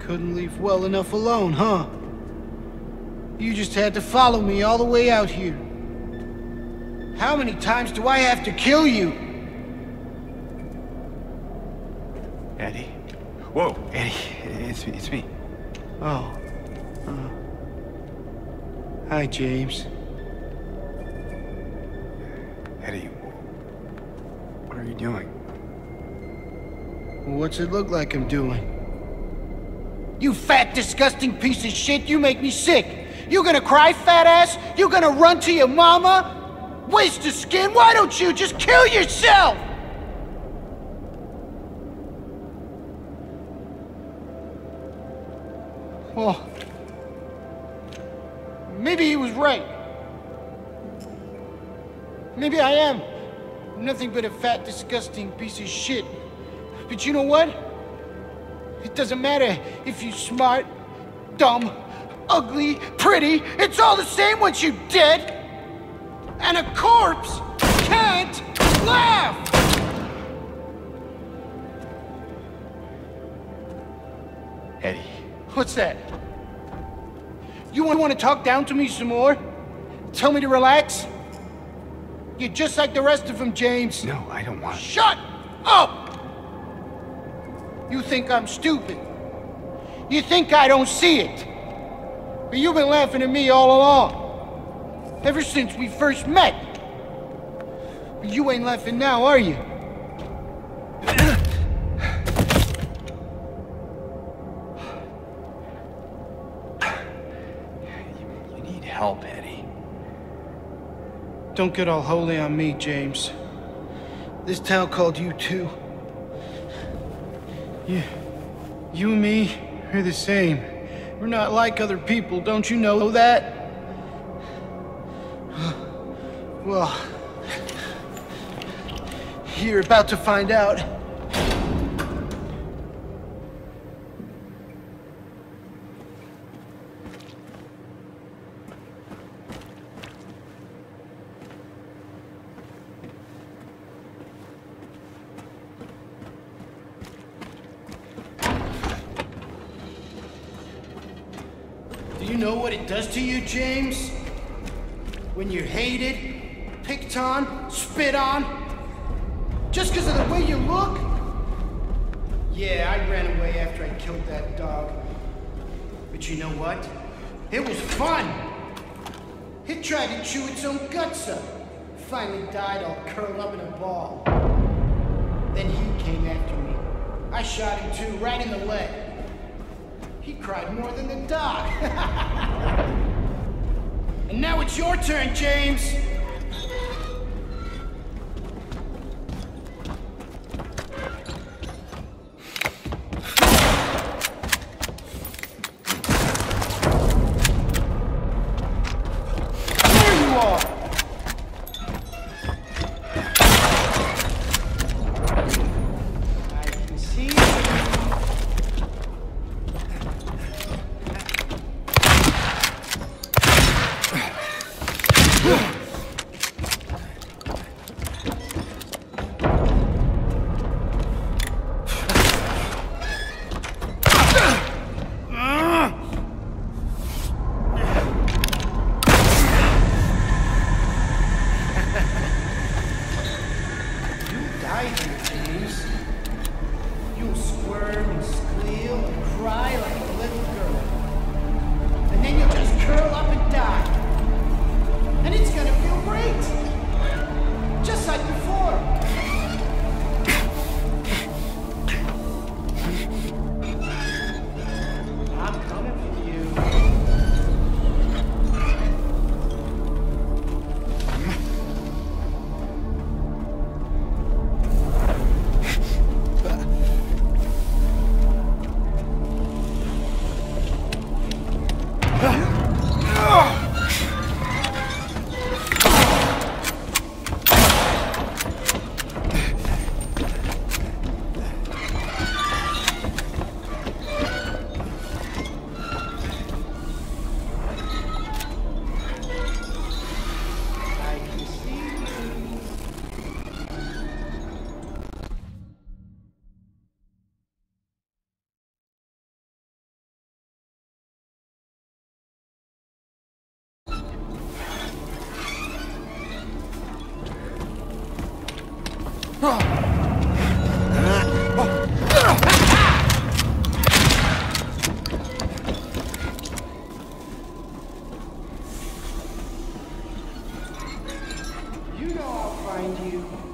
Couldn't leave well enough alone, huh? You just had to follow me all the way out here. How many times do I have to kill you? Eddie. Whoa, Eddie. It's me. Oh. Hi, James. Eddie, what are you doing? What's it look like I'm doing? You fat, disgusting piece of shit, you make me sick! You gonna cry, fat ass? You gonna run to your mama? Waste of skin, why don't you just kill yourself? Well, maybe he was right. Maybe I am nothing but a fat, disgusting piece of shit. But you know what? It doesn't matter if you're smart, dumb, ugly, pretty. It's all the same once you're dead. And a corpse can't laugh! Eddie. What's that? You want to talk down to me some more? Tell me to relax? You're just like the rest of them, James. No, I don't want... Shut up! You think I'm stupid. You think I don't see it. But you've been laughing at me all along. Ever since we first met. But you ain't laughing now, are you? You need help, Eddie. Don't get all holy on me, James. This town called you too. You and me are the same. We're not like other people, don't you know that? Well, you're about to find out. Do you know what it does to you, James? When you're hated, picked on, spit on, just because of the way you look? Yeah, I ran away after I killed that dog. But you know what? It was fun! It tried to chew its own guts up. Finally died all curled up in a ball. Then he came after me. I shot him too, right in the leg. He cried more than the dog. And now it's your turn, James. There you are. I can see you. You'll squirm and squeal and cry like a little girl. And then you'll just curl up and die. And it's gonna You know I'll find you.